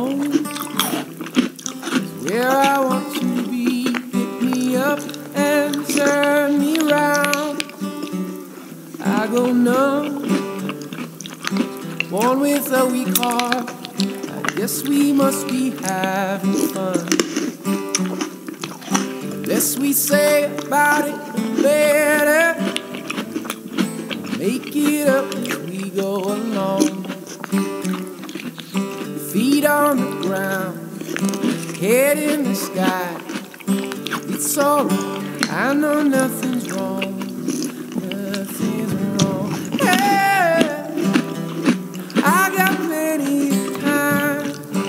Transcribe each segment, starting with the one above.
Home is where I want to be. Pick me up and turn me round. I go numb, born with a weak heart. I guess we must be having fun. The less we say about it, the better. Make it up as we go along. Feet on the ground, head in the sky. It's alright, I know nothing's wrong. Nothing's wrong. Hey, I got plenty of time.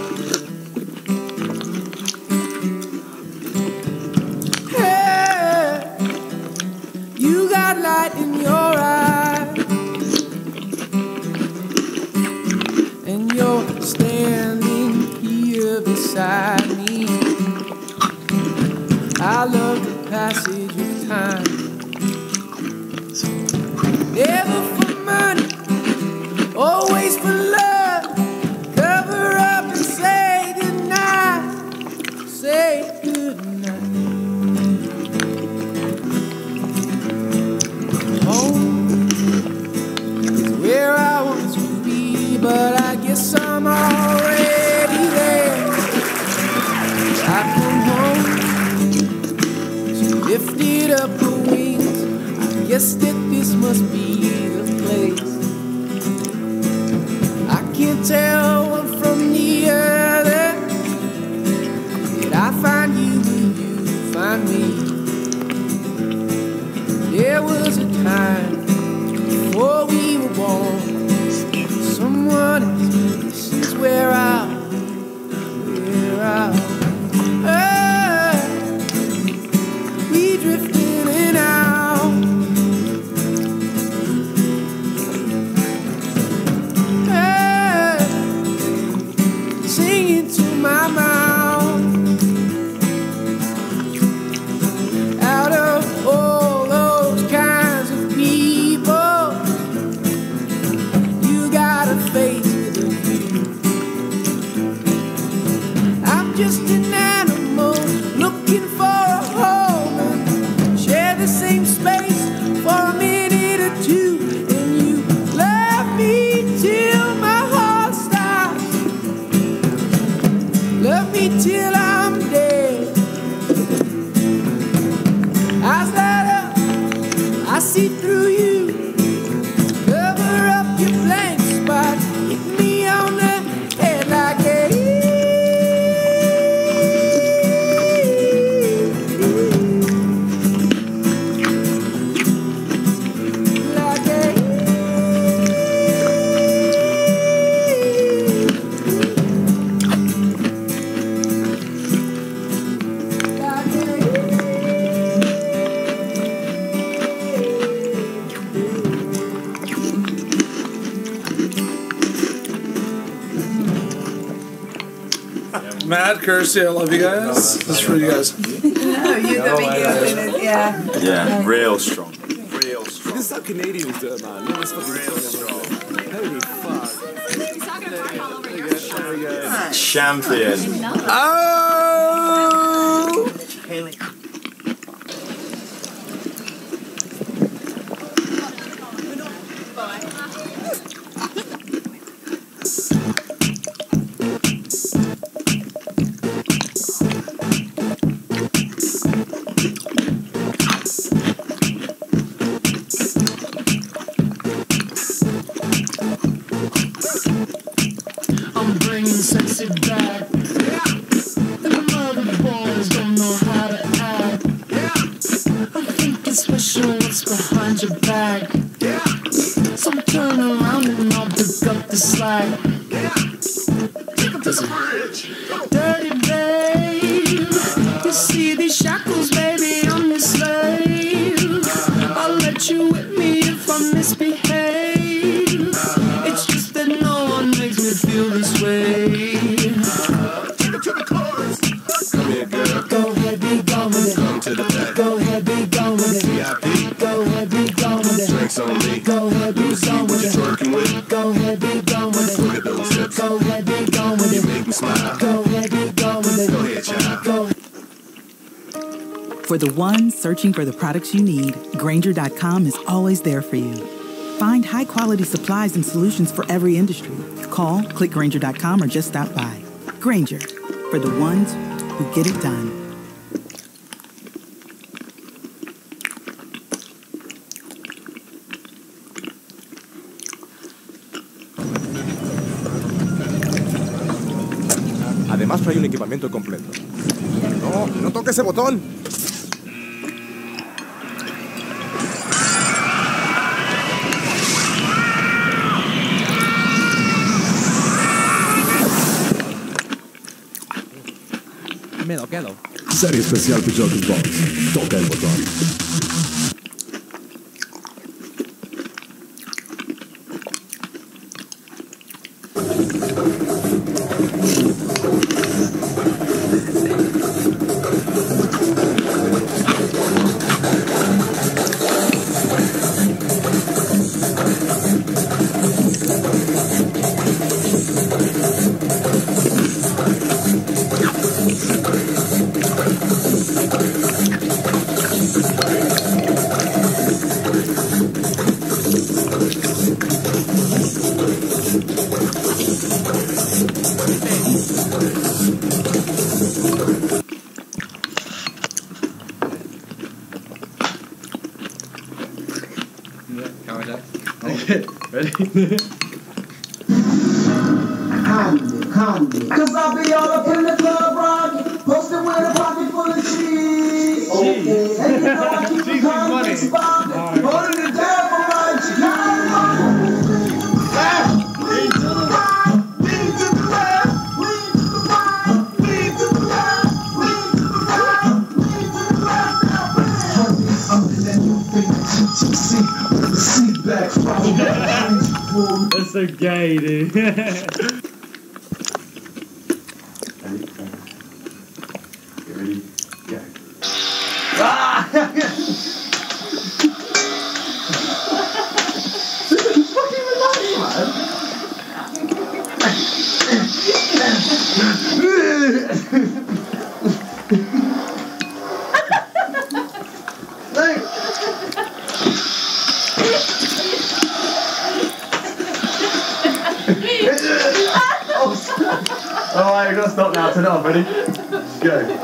Hey, you got light in your eyes, and you're standing here beside me. I love the passage of time. Never for money, always for love. Cover up and say goodnight. Say goodnight. Home is where I want to be, but I guess I'm already there. I come home, she lifted up her wings. I guess that this must be the place. I can't tell one from the other. Did I find you? Will you find me? There was a time before we were born. Someone else, this is where I. We drift in and out. Hey, singing to my mouth. Out of all those kinds of people, you got a face with a view. I'm just an animal looking for a home and share the same space for a minute or two. And you love me till my heart stops. Love me till I'm dead. Eyes light up, I see through you. Cover up your blank spot, hit me on the head like a Matt, Kirsty, I love you guys. This is for you guys. No, you the beginning, yeah. Yeah, real strong. Real strong. This is how Canadians do it, man. Real strong. Holy fuck. Champion. Oh! I'm bringing sexy back. The mother boys don't know how to act. I think it's special what's behind your back. So turn around and I'll pick up the slack. Listen. Dirty babe, you see these shackles, baby, I'm your slave. I'll let you whip me if I misbehave. It's just that no one makes me feel this way. Take it to the chorus. Come here, girl. Go ahead, be gone with it. Come to the back. Go ahead, be gone with it. VIP. Go ahead, be gone with it. Drinks on me. Go ahead, be gone with it. Twerking with. Go ahead, be gone with it. Look at those hips. Go ahead, be gone with it. Make me Go ahead, get going. Go ahead, child. For the ones searching for the products you need, Grainger.com is always there for you. Find high-quality supplies and solutions for every industry. Call, click Grainger.com, or just stop by. Grainger, for the ones who get it done. Además, trae un equipamiento completo. No, no toque ese botón. Me lo quedo. Série especial de jogos bons. Toca el botón. Ready? Calmly. Cause I'll be all up in the club rocking, posted with a pocket full of cheese. Okay. And you know I keep the convicts bombing, holding it down for my Chicago. Lean to the right, lean to the left, lean to the right, lean to the left, lean to the right, lean to the left. Now, I'm in that new thing, TTC, with the seat back, follow back. That's so gay, dude. Ready? Go. Alright, we've got to stop now. Turn it off. Ready? Go.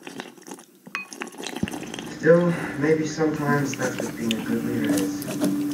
Still, maybe sometimes that's what being a good leader is.